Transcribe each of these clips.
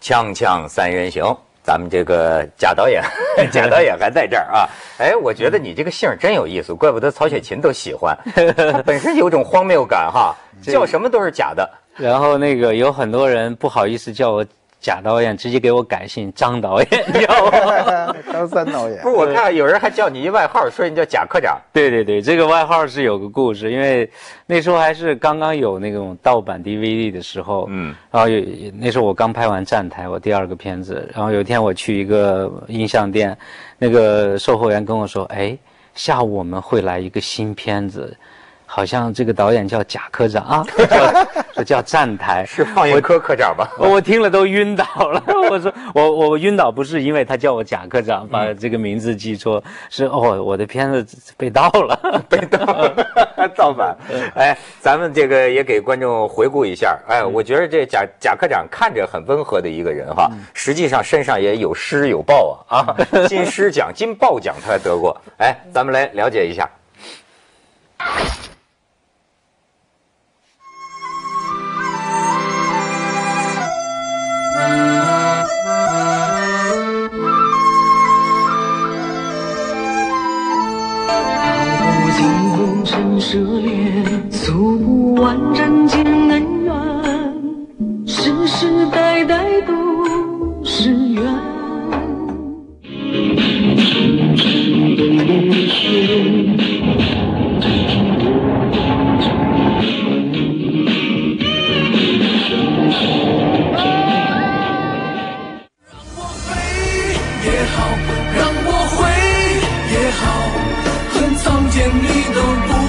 锵锵三人行，咱们这个贾导演，贾导演还在这儿啊！哎，我觉得你这个姓真有意思，怪不得曹雪芹都喜欢。他本身有种荒谬感哈，叫什么都是假的。 然后那个有很多人不好意思叫我贾导演，直接给我改姓张导演，叫我张三导演。 不是，我看有人还叫你一外号，说你叫贾科长。 对对对，这个外号是有个故事，因为那时候还是刚刚有那种盗版 DVD 的时候，然后那时候我刚拍完《站台》，我第2个片子，然后有一天我去一个音像店，那个售货员跟我说，哎，下午我们会来一个新片子。好像这个导演叫贾科长啊，说叫站台， 是放映科科长吧？ 我听了都晕倒了。我说我晕倒不是因为他叫我贾科长，把这个名字记错，是我的片子被盗了， 被盗了，盗版。哎，咱们这个也给观众回顾一下。哎，我觉得这贾科长看着很温和的一个人哈，实际上身上也有诗有报啊，金狮奖、金豹奖他还得过。哎，咱们来了解一下。 涉猎，诉不完人间恩怨，世世代代都是缘。让我飞也好，让我回也好，恨苍天你都不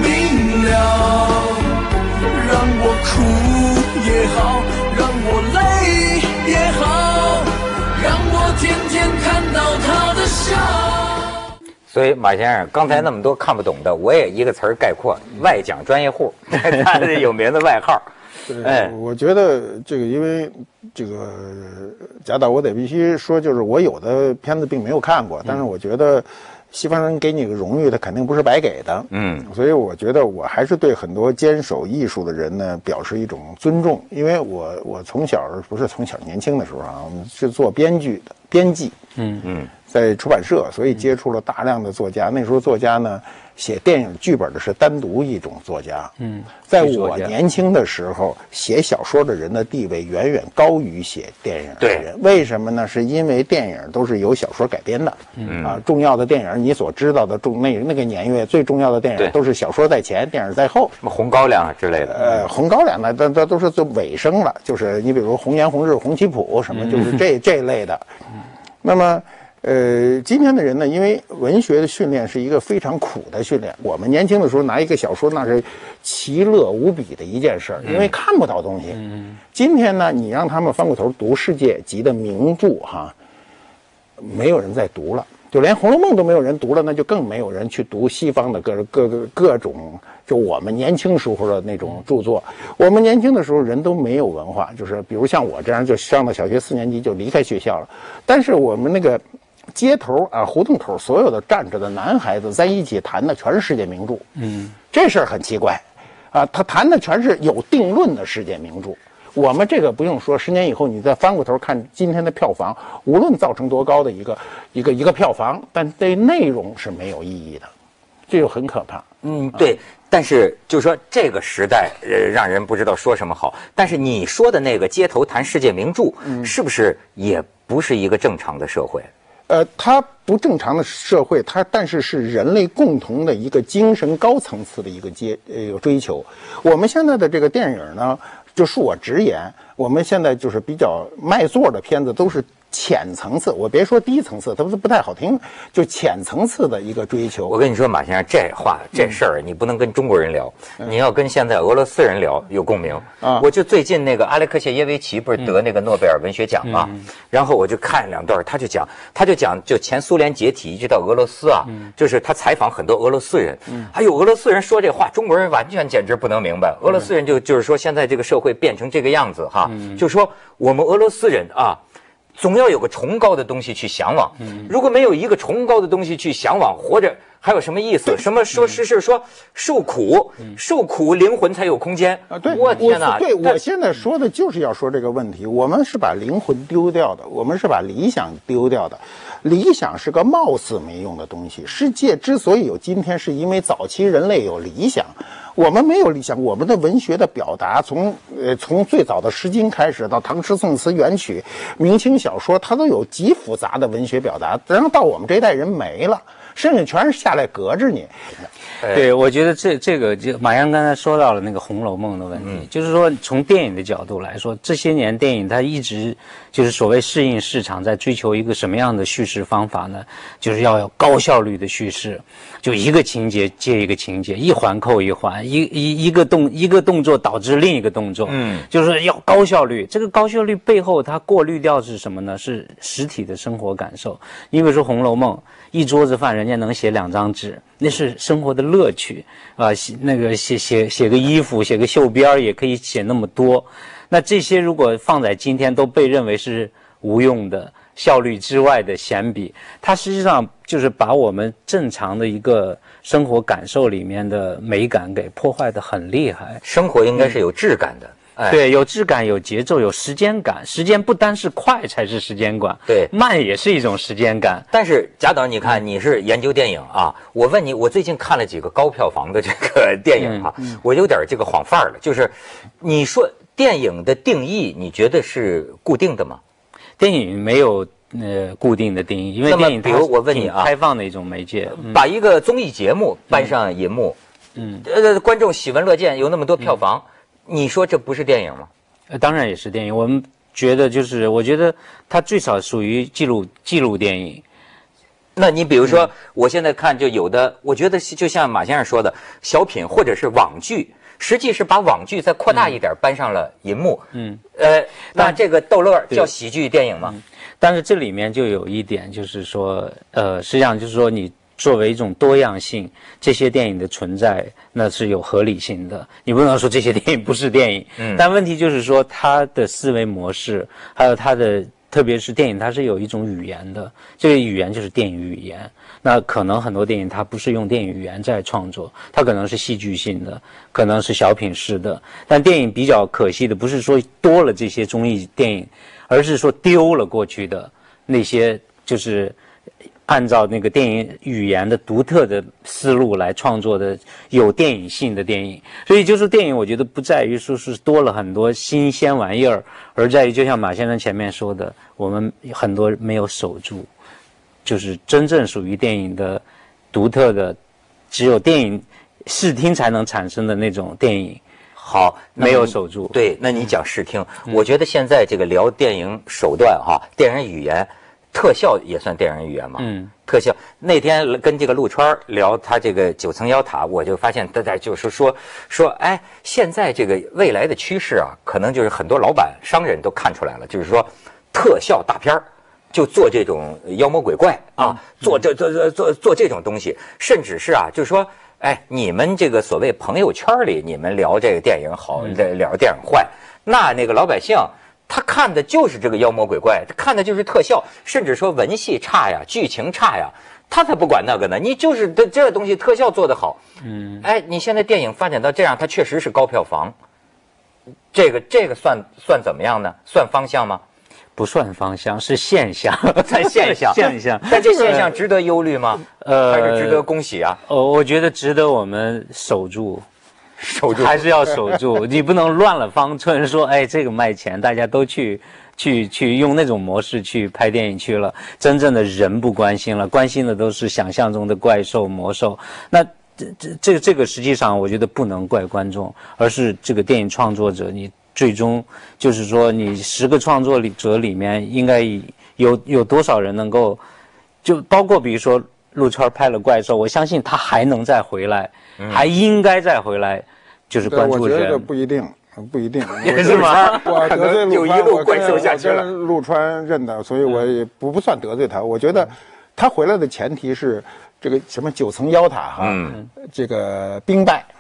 让我哭也好，让我累也好，让我天天看到他的笑。 所以马先生刚才那么多看不懂的，我也一个词儿概括：外讲专业户，他的有名的外号。 哎，我觉得这个，因为这个贾导，我得必须说，就是我有的片子并没有看过，但是我觉得。西方人给你个荣誉，他肯定不是白给的，所以我觉得我还是对很多坚守艺术的人呢表示一种尊重，因为我从小不是从小年轻的时候啊，我们是做编辑，在出版社，所以接触了大量的作家。那时候作家呢，写电影剧本的是单独一种作家，在我年轻的时候，写小说的人的地位远远高于写电影的人。为什么呢？是因为电影都是由小说改编的，重要的电影你所知道的那个年月最重要的电影都是小说在前，电影在后。 什么红高粱啊之类的， 红高粱呢，那都是做尾声了，就是你比如红颜红日红旗谱什么，就是这类的。那么。今天的人呢，因为文学的训练是一个非常苦的训练。我们年轻的时候拿一个小说，那是其乐无比的一件事儿，因为看不到东西。今天呢，你让他们翻过头读世界级的名著哈，没有人在读了，就连《红楼梦》都没有人读了，那就更没有人去读西方的各种，就我们年轻时候的那种著作。我们年轻的时候人都没有文化，就是比如像我这样，就上到小学4年级就离开学校了。但是我们那个。街头啊，胡同口所有的站着的男孩子在一起谈的全是世界名著，这事儿很奇怪，啊，他谈的全是有定论的世界名著。我们这个不用说，10年以后你再翻过头看今天的票房，无论造成多高的一个票房，但对内容是没有意义的，这就很可怕。 对。但是就是说这个时代，让人不知道说什么好。但是你说的那个街头谈世界名著，是不是也不是一个正常的社会？ 它不正常的社会，但是是人类共同的一个精神高层次的一个追求。我们现在的这个电影呢，就恕我直言，我们现在就是比较卖座的片子都是浅层次，我别说低层次，它不太好听，就浅层次的一个追求。 我跟你说，马先生，这事儿你不能跟中国人聊，你要跟现在俄罗斯人聊有共鸣。我就最近那个阿列克谢耶维奇不是得那个诺贝尔文学奖嘛，然后我就看2段，他就讲就前苏联解体一直到俄罗斯啊，就是他采访很多俄罗斯人，还有俄罗斯人说这话，中国人完全简直不能明白。俄罗斯人就是说现在这个社会变成这个样子哈，就说我们俄罗斯人啊。 总要有个崇高的东西去向往。如果没有一个崇高的东西去向往，活着还有什么意思？什么说是说受苦，受苦灵魂才有空间啊！对， 我天哪！ 对，我现在说的就是要说这个问题。我们是把灵魂丢掉的，我们是把理想丢掉的。理想是个貌似没用的东西。世界之所以有今天，是因为早期人类有理想。我们没有理想，我们的文学的表达从最早的《诗经》开始，到唐诗宋词元曲、明清小说，它都有极复杂的文学表达。然后到我们这一代人没了，剩下全是下来隔着你。 对，我觉得这个就马洋刚才说到了那个《红楼梦》的问题，就是说从电影的角度来说，这些年电影它一直就是所谓适应市场，在追求一个什么样的叙事方法呢？就是要有高效率的叙事，就一个情节接一个情节，一环扣一环，一个动作导致另一个动作，就是要高效率。这个高效率背后它过滤掉是什么呢？是实体的生活感受。你比如说《红楼梦》，一桌子饭人家能写2张纸，那是生活的乐趣啊！那个写个衣服，写个绣边也可以写那么多。那这些如果放在今天，都被认为是无用的、效率之外的闲笔。它实际上就是把我们正常的一个生活感受里面的美感给破坏得很厉害。 生活应该是有质感的。 对，有质感，有节奏，有时间感。时间不单是快才是时间感， 对， 慢也是一种时间感。 但是贾导，你看你是研究电影啊，我问你，我最近看了几个高票房的这个电影啊，我有点这个晃范儿了。就是你说电影的定义，你觉得是固定的吗？ 电影没有固定的定义，因为电影比如我问你啊， 开放的一种媒介， 把一个综艺节目搬上银幕，观众喜闻乐见，有那么多票房。你说这不是电影吗？ 当然也是电影。我们觉得我觉得它最少属于记录电影。 那你比如说，我现在看就有的，我觉得就像马先生说的，小品或者是网剧，实际是把网剧再扩大一点，搬上了银幕。那这个逗乐叫喜剧电影吗？ 但是这里面就有一点，就是说，实际上就是说你。作为一种多样性，这些电影的存在那是有合理性的。你不能说这些电影不是电影，但问题就是说它的思维模式，还有它的，特别是电影，它是有一种语言的，这个语言就是电影语言。那可能很多电影它不是用电影语言在创作，它可能是戏剧性的，可能是小品式的。但电影比较可惜的不是说多了这些综艺电影，而是说丢了过去的那些就是按照那个电影语言的独特的思路来创作的有电影性的电影。所以就是电影我觉得不在于说是多了很多新鲜玩意儿，而在于就像马先生前面说的，我们很多没有守住，就是真正属于电影的独特的只有电影视听才能产生的那种电影。 好， 没有守住。 对，那你讲视听，我觉得现在这个聊电影手段电影语言，特效也算电影语言嘛？特效。那天跟这个陆川聊他这个9层妖塔，我就发现他在就是说，哎，现在这个未来的趋势啊，可能就是很多老板商人都看出来了，就是说特效大片就做这种妖魔鬼怪啊，做这种东西，甚至是就是说，哎，你们这个所谓朋友圈里，你们聊这个电影好，聊电影坏，那个老百姓。他看的就是这个妖魔鬼怪，他看的就是特效，甚至说文戏差呀，剧情差呀，他才不管那个呢。你就是这东西特效做得好，哎，你现在电影发展到这样，它确实是高票房，这个算怎么样呢？算方向吗？ 不算方向，是现象， 在现象，但这现象值得忧虑吗？还是值得恭喜啊？ 我觉得值得我们守住。还是要守住，你不能乱了方寸，说哎这个卖钱，大家都去用那种模式去拍电影去了，真正的人不关心了，关心的都是想象中的怪兽魔兽。那这个实际上我觉得不能怪观众，而是这个电影创作者，你最终就是说你10个创作者里面应该有多少人能够，就包括比如说陆川拍了怪兽，我相信他还能再回来，还应该再回来，就是关注人。 我觉得不一定， 是吗？ 我得罪陆川， 就一路关注下去了。 我跟陆川认的，所以我也不算得罪他。我觉得他回来的前提是这个什么9层妖塔这个兵败，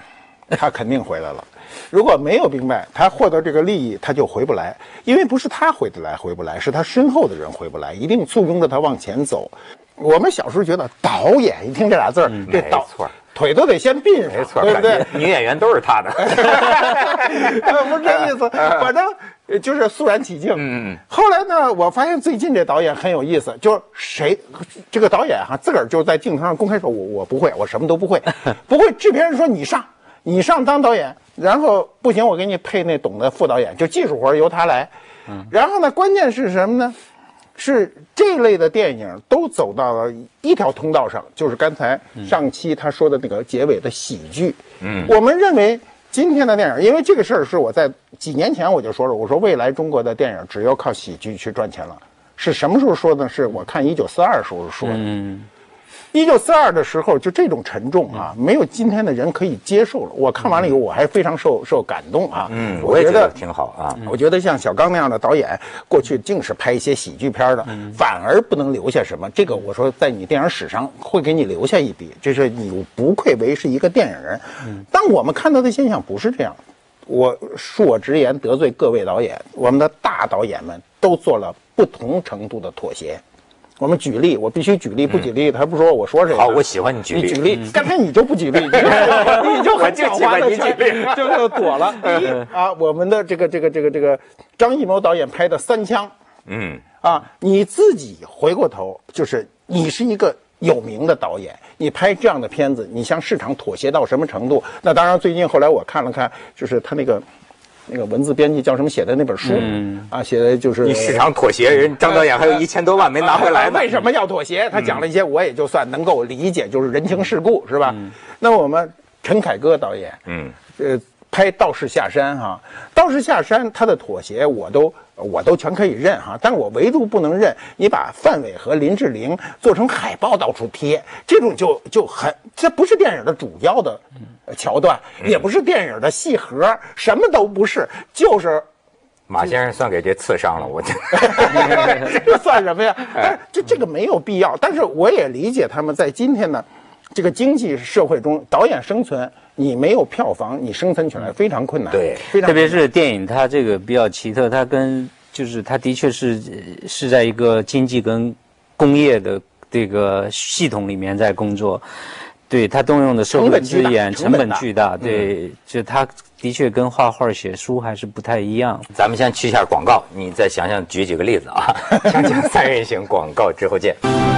他肯定回来了。如果没有兵败，他获得这个利益，他就回不来，因为不是他回得来回不来，是他身后的人回不来，一定簇拥着他往前走。我们小时候觉得导演，一听这俩字儿，这导腿都得先并上， 没错， 对不对？ 女演员都是他的， 不是这意思，反正就是肃然起敬。后来呢，我发现最近这导演很有意思，就是这个导演哈，自个儿就在镜头上公开说，我不会，我什么都不会，不会。制片人说你上当导演，然后不行，我给你配那懂的副导演，就技术活由他来。然后呢，关键是什么呢？是这类的电影都走到了一条通道上，就是刚才上期他说的那个结尾的喜剧。我们认为今天的电影，因为这个事儿是我在几年前我就说了，我说未来中国的电影只要靠喜剧去赚钱了。是什么时候说的？是我看1942时候说的。1942的时候，就这种沉重啊，没有今天的人可以接受了。我看完了以后，我还非常受感动啊。 我也觉得挺好啊。 我觉得像小刚那样的导演，过去净是拍一些喜剧片的，反而不能留下什么。这个我说，在你电影史上会给你留下一笔，这是你不愧为是一个电影人。但我们看到的现象不是这样。我恕我直言，得罪各位导演，我们的大导演们都做了不同程度的妥协。我们举例，我必须举例，不举例他不说我说谁。 好，我喜欢你举例。 你举例，刚才你就不举例，你就很狡猾的举例，就躲了。第一啊，我们的这个张艺谋导演拍的《三枪》，你自己回过头，就是你是一个有名的导演，你拍这样的片子，你向市场妥协到什么程度？那当然，最近后来我看了看，就是他那个文字编辑叫什么写的那本书，写的就是你市场妥协，人张导演还有1000多万没拿回来呢。 为什么要妥协？他讲了一些，我也就算能够理解，就是人情世故，是吧？那么我们陈凯歌导演，拍《道士下山》哈，《道士下山》他的妥协我都全可以认哈，但我唯独不能认你把范伟和林志玲做成海报到处贴，这种就很，这不是电影的主要的桥段，也不是电影的戏核，什么都不是，就是马先生算给这刺伤了，我这这算什么呀？这个没有必要，但是我也理解他们在今天的这个经济社会中，导演生存。你没有票房，你生存起来非常困难。 对， 特别是电影，它这个比较奇特，它它的确是在一个经济跟工业的这个系统里面在工作。对，它动用的社会资源成本巨大。对，就它的确跟画画写书还是不太一样。 咱们先去一下广告，你再想想举几个例子啊。锵锵三人行，广告之后见。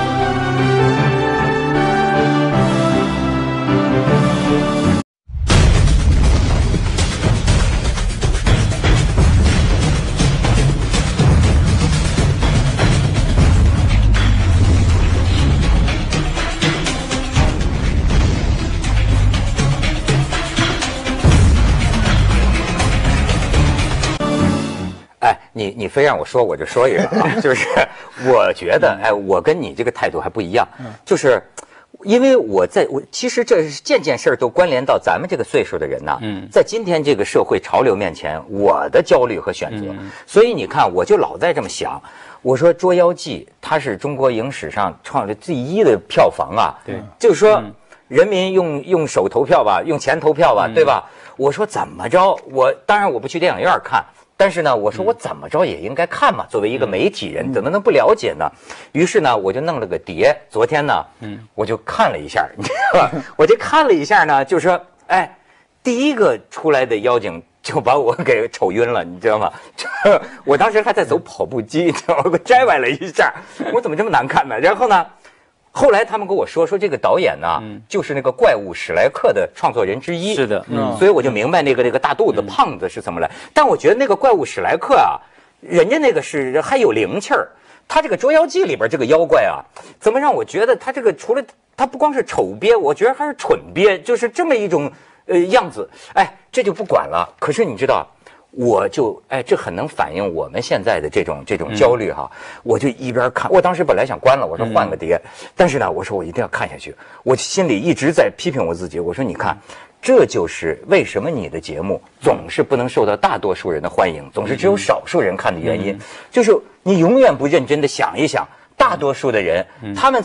你非让我说，我就说一个啊，就是我觉得，我跟你这个态度还不一样，就是因为我其实这件事儿都关联到咱们这个岁数的人呐，在今天这个社会潮流面前，我的焦虑和选择，所以你看，我就老在这么想，我说《捉妖记》它是中国影史上创了第1的票房啊， 对， 就是说人民用手投票吧，用钱投票吧，对吧？我说怎么着，当然我不去电影院看。但是呢，我说我怎么着也应该看嘛，作为一个媒体人，怎么能不了解呢？于是呢，我就弄了个碟。昨天呢，我就看了一下，你知道吧？我就看了一下呢，就说，第一个出来的妖精就把我给瞅晕了，你知道吗？我当时还在走跑步机，你知道吗？我摘崴了一下，我怎么这么难看呢？然后呢？后来他们跟我说这个导演呢，就是那个怪物史莱克的创作人之一。 是的， 所以我就明白那个大肚子胖子是怎么来。但我觉得那个怪物史莱克啊，人家那个是还有灵气儿。他这个《捉妖记》里边这个妖怪啊，怎么让我觉得他这个除了他不光是丑鳖，我觉得还是蠢鳖，就是这么一种样子。这就不管了。可是你知道。我就这很能反映我们现在的这种焦虑哈。我就一边看，我当时本来想关了，我说换个碟，但是呢，我说我一定要看下去。我心里一直在批评我自己，我说你看，这就是为什么你的节目总是不能受到大多数人的欢迎，总是只有少数人看的原因，就是你永远不认真的想一想，大多数的人他们在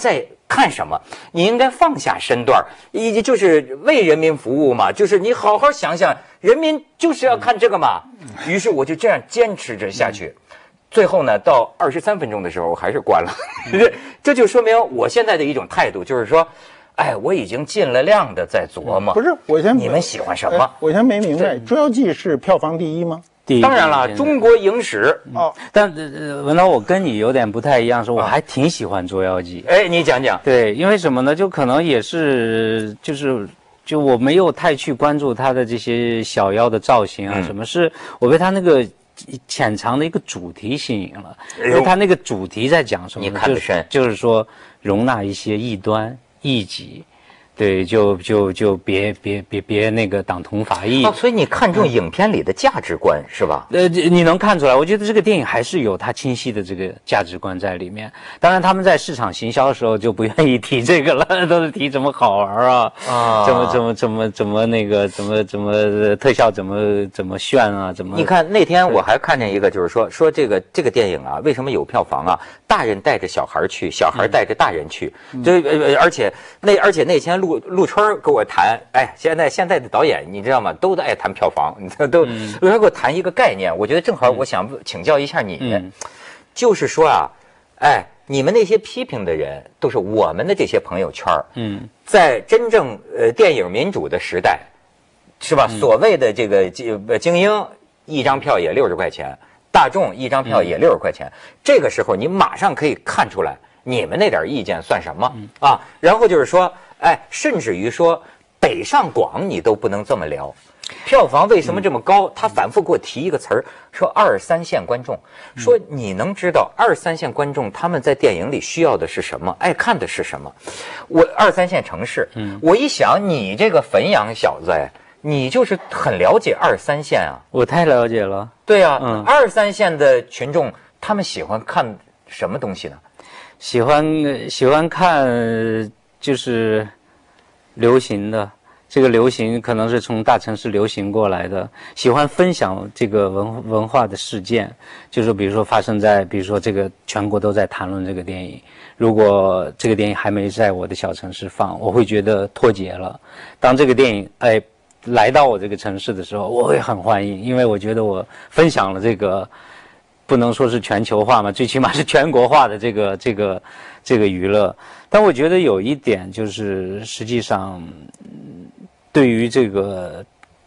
看什么？你应该放下身段，就是为人民服务嘛。就是你好好想想，人民就是要看这个嘛。于是我就这样坚持着下去，最后呢，到23分钟的时候，我还是关了。这就说明我现在的一种态度，就是说，哎，我已经尽了量的在琢磨。 不是，你们喜欢什么？ 我先没明白，《捉妖记》是票房第一吗？ 当然了，中国影史哦。但文涛，我跟你有点不太一样，是我还挺喜欢《捉妖记》。 哎，你讲讲。 对，因为什么呢？就可能也是就我没有太去关注他的这些小妖的造型啊，什么是我被他那个潜藏的一个主题吸引了，因为他那个主题在讲什么？ 你看得深， 就是说容纳一些异端异己。对，就别那个党同伐异。 所以你看重影片里的价值观是吧？ 你能看出来？我觉得这个电影还是有它清晰的这个价值观在里面。当然，他们在市场行销的时候就不愿意提这个了，都是提怎么好玩啊，怎么那个怎么特效怎么炫啊，怎么？ 你看那天我还看见一个，就是说这个电影啊，为什么有票房啊？大人带着小孩去，小孩带着大人去，而且那天陆春跟我谈，哎，现在的导演你知道吗？都爱谈票房，陆春给我谈一个概念，我觉得正好我想请教一下你，就是说啊，哎，你们那些批评的人都是我们的这些朋友圈，在真正电影民主的时代，是吧？所谓的这个精英一张票也60块钱，大众一张票也60块钱，这个时候你马上可以看出来，你们那点意见算什么啊？然后就是说。哎，甚至于说北上广你都不能这么聊，票房为什么这么高？他反复给我提一个词儿，说2、3线观众，说你能知道2、3线观众他们在电影里需要的是什么，爱看的是什么？我2、3线城市，我一想你这个汾阳小子，哎，你就是很了解2、3线啊。 我太了解了。 对啊，2、3线的群众他们喜欢看什么东西呢？ 喜欢看。就是流行的，这个流行可能是从大城市流行过来的，喜欢分享这个文化的事件，就是比如说发生在，比如说这个全国都在谈论这个电影，如果这个电影还没在我的小城市放，我会觉得脱节了。当这个电影来到我这个城市的时候，我会很欢迎，因为我觉得我分享了这个。不能说是全球化嘛，最起码是全国化的这个娱乐。但我觉得有一点就是，实际上，对于这个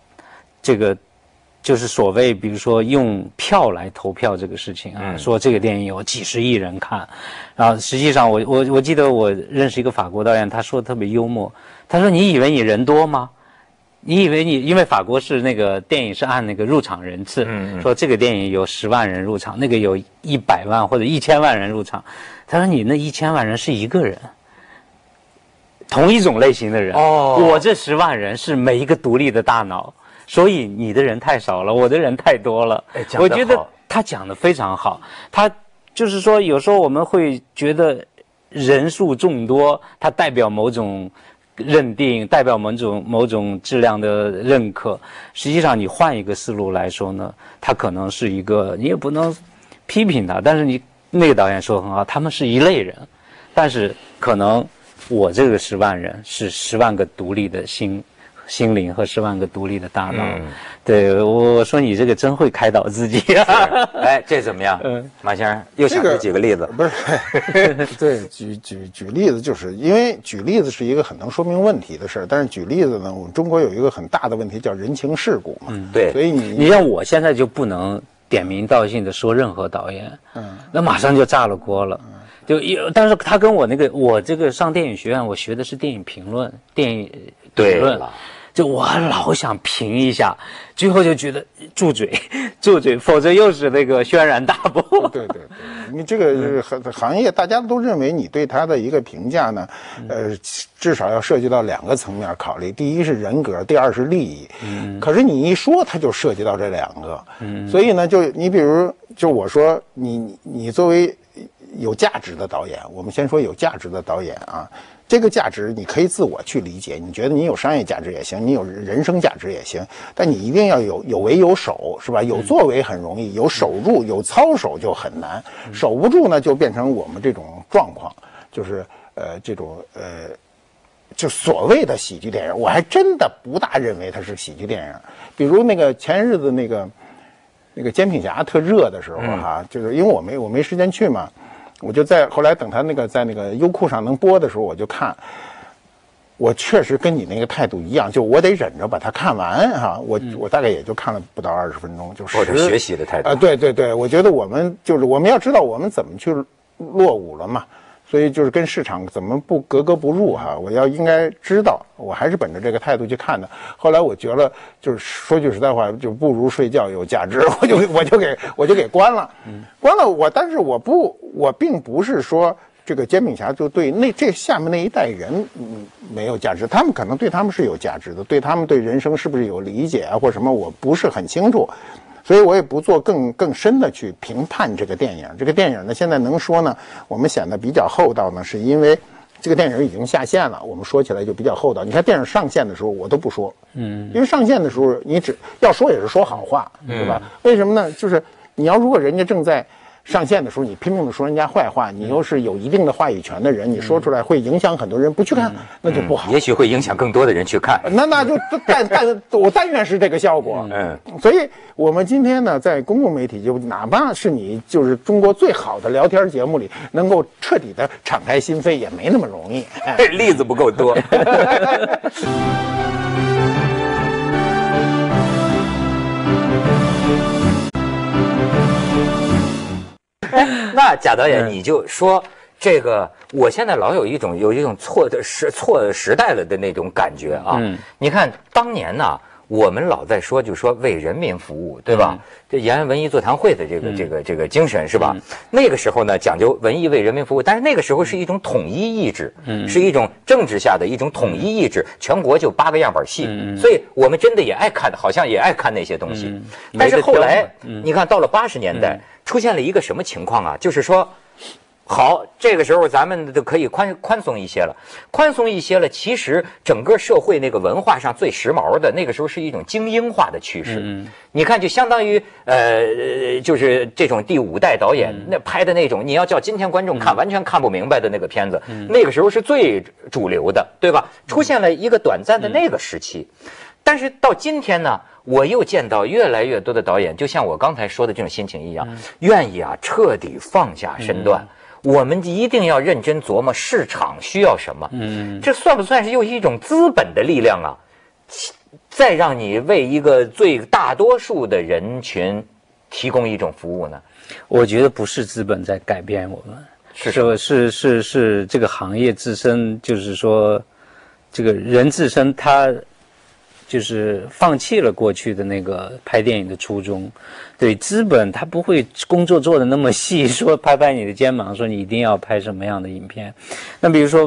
就是所谓，比如说用票来投票这个事情啊，说这个电影有几十亿人看，然后实际上我记得我认识一个法国导演，他说的特别幽默，他说你以为你人多吗？你以为因为法国是那个电影是按那个入场人次，说这个电影有10万人入场，那个有100万或者1000万人入场，他说你那1000万人是一个人，同一种类型的人，我这10万人是每一个独立的大脑，所以你的人太少了，我的人太多了。我觉得他讲得非常好，他就是说有时候我们会觉得人数众多，它代表某种认定，代表某种质量的认可。实际上你换一个思路来说呢，它可能是一个，你也不能批评他，但是你那个导演说得很好，他们是一类人，但是可能我这个10万人是10万个独立的心灵和10万个独立的大脑。对，我说你这个真会开导自己啊！ 哎，这怎么样？马先生又想出几个例子？ 不是，对，举例子，就是因为举例子是一个很能说明问题的事儿，但是举例子呢，我们中国有一个很大的问题叫人情世故嘛。 对， 所以你像我现在就不能点名道姓的说任何导演，那马上就炸了锅了。但是他跟我这个上电影学院，我学的是电影评论，电影评论。就我老想评一下，最后就觉得住嘴，否则又是那个轩然大波。 对，你这个行业大家都认为你对他的一个评价呢，至少要涉及到2个层面考虑，第一是人格，第二是利益。可是你一说，它就涉及到这2个。所以呢，就你比如，就我说你作为有价值的导演，我们先说有价值的导演啊。这个价值你可以自我去理解，你觉得你有商业价值也行，你有人生价值也行，但你一定要有为有守，是吧？有作为很容易，有守住有操守就很难。守不住呢，就变成我们这种状况，就是这种就所谓的喜剧电影，我还真的不大认为它是喜剧电影。比如那个前日子那个煎饼侠特热的时候哈，就是因为我没时间去嘛，我就后来等他在那个优酷上能播的时候我就看。我确实跟你那个态度一样，就我得忍着把它看完哈。我大概也就看了不到20分钟， 或者学习的态度对，我觉得我们要知道我们怎么去落伍了嘛，所以就是跟市场怎么不格格不入哈。我应该知道，我还是本着这个态度去看的。后来我觉得就是说句实在话，就不如睡觉有价值，我就给关了，关了但是我并不是说。这个煎饼侠就对这下面那一代人没有价值，他们可能对他们是有价值的，对他们对人生是不是有理解啊或什么，我不是很清楚，所以我也不做更深的去评判这个电影。这个电影呢，现在能说呢，我们显得比较厚道呢，是因为这个电影已经下线了，我们说起来就比较厚道。你看电影上线的时候我都不说，因为上线的时候你只要说也是说好话，对吧？为什么呢？就是你要如果人家正在上线的时候，你拼命的说人家坏话，你又是有一定的话语权的人，你说出来会影响很多人不去看，那就不好。 也许会影响更多的人去看。 那就我但愿是这个效果。所以我们今天呢，在公共媒体，就哪怕是你就是中国最好的聊天节目里，能够彻底的敞开心扉，也没那么容易。 例子不够多。那贾导演，你就说这个，我现在老有一种错时代了的那种感觉啊。你看当年呢，我们老在说，就说为人民服务，对吧？这延安文艺座谈会的这个精神是吧？那个时候呢，讲究文艺为人民服务，但是那个时候是一种统一意志，是一种政治下的一种统一意志，全国就8个样板戏，所以我们真的也爱看，好像也爱看那些东西。但是后来，你看到了80年代。出现了一个什么情况啊？就是说，好，这个时候咱们就可以宽松一些了，其实整个社会那个文化上最时髦的那个时候是一种精英化的趋势。你看，就相当于就是这种第5代导演那拍的那种，你要叫今天观众看完全看不明白的那个片子，那个时候是最主流的，对吧？出现了一个短暂的那个时期，但是到今天呢？我又见到越来越多的导演，就像我刚才说的这种心情一样，愿意彻底放下身段。我们一定要认真琢磨市场需要什么。这算不算是又一种资本的力量啊？再让你为一个最大多数的人群提供一种服务呢？ 我觉得不是资本在改变我们，是这个行业自身，就是说，这个人自身他。就是放弃了过去的那个拍电影的初衷，对资本他不会工作做的那么细，说拍拍你的肩膀，说你一定要拍什么样的影片。那比如说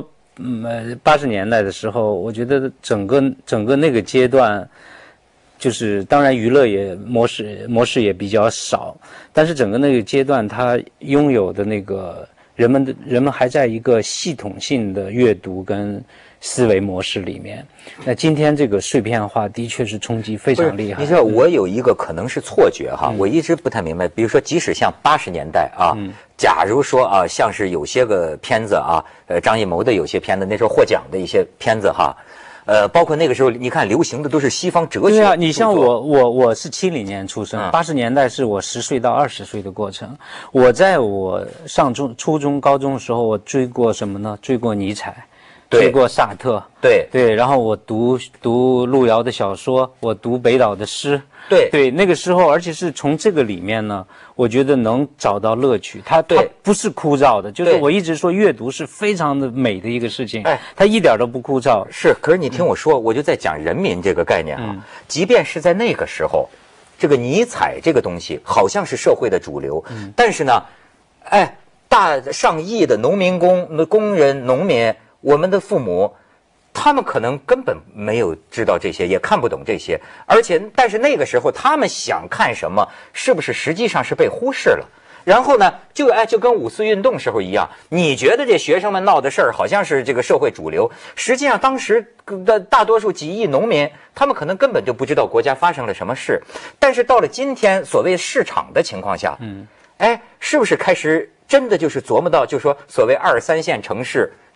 ，80年代的时候，我觉得整个那个阶段，就是当然娱乐也模式也比较少，但是整个那个阶段，它拥有的那个人们还在一个系统性的阅读跟思维模式里面。那今天这个碎片化的确是冲击非常厉害。 你知道我有一个可能是错觉哈，我一直不太明白。比如说，即使像80年代啊，假如说啊，像是有些个片子啊，张艺谋的有些片子，那时候获奖的一些片子哈。包括那个时候，你看流行的都是西方哲学。 对啊，你像我是70年出生，80年代是我10岁到20岁的过程。我在我上初中、高中的时候，我追过什么呢？追过尼采，追过萨特，对，然后我读路遥的小说，我读北岛的诗。对，那个时候，而且是从这个里面呢，我觉得能找到乐趣。它不是枯燥的，就是我一直说阅读是非常的美的一个事情。它一点都不枯燥。 是，可是你听我说，我就在讲人民这个概念啊。即便是在那个时候，这个尼采这个东西好像是社会的主流，但是呢，大上亿的农民工人、农民，我们的父母。他们可能根本没有知道这些，也看不懂这些，但是那个时候他们想看什么，是不是实际上是被忽视了？然后呢，就跟5四运动时候一样，你觉得这学生们闹的事儿好像是这个社会主流，实际上当时的大多数几亿农民，他们可能根本就不知道国家发生了什么事。但是到了今天所谓市场的情况下，是不是开始真的就是琢磨到，就说所谓2、3线城市。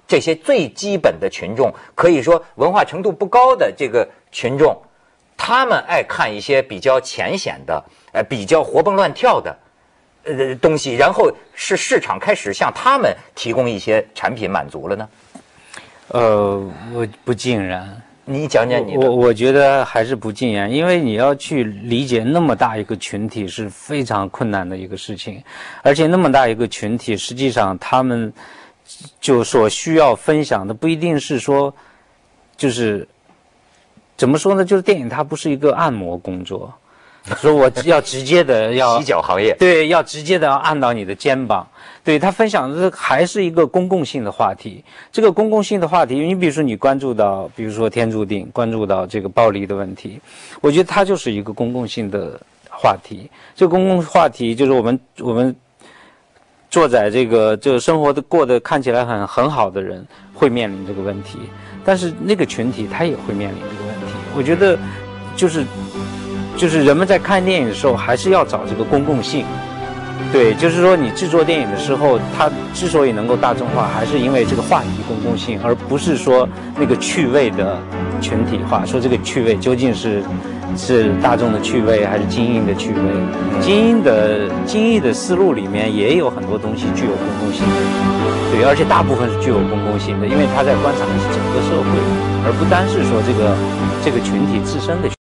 这些最基本的群众，可以说文化程度不高的这个群众，他们爱看一些比较浅显的，比较活蹦乱跳的，东西，然后是市场开始向他们提供一些产品满足了呢？ 我不尽然。 你讲讲你的。 我觉得还是不尽然，因为你要去理解那么大一个群体是非常困难的一个事情，而且那么大一个群体，实际上他们就所需要分享的不一定是说，就是怎么说呢？就是电影它不是一个按摩工作，说我要直接的要洗脚行业， 对，要直接的要按到你的肩膀。对，他分享的还是一个公共性的话题。这个公共性的话题，你比如说你关注到，比如说天注定，关注到这个暴力的问题，我觉得它就是一个公共性的话题。这个公共话题就是我们坐在这个生活的过得看起来很好的人会面临这个问题，但是那个群体他也会面临这个问题。我觉得就是人们在看电影的时候还是要找这个公共性。对，就是说你制作电影的时候，它之所以能够大众化，还是因为这个话题公共性，而不是说那个趣味的群体化。说这个趣味究竟是大众的趣味，还是精英的趣味？精英的思路里面也有很多东西具有公共性的，对，而且大部分是具有公共性的，因为它在观察的是整个社会，而不单是说这个群体自身的。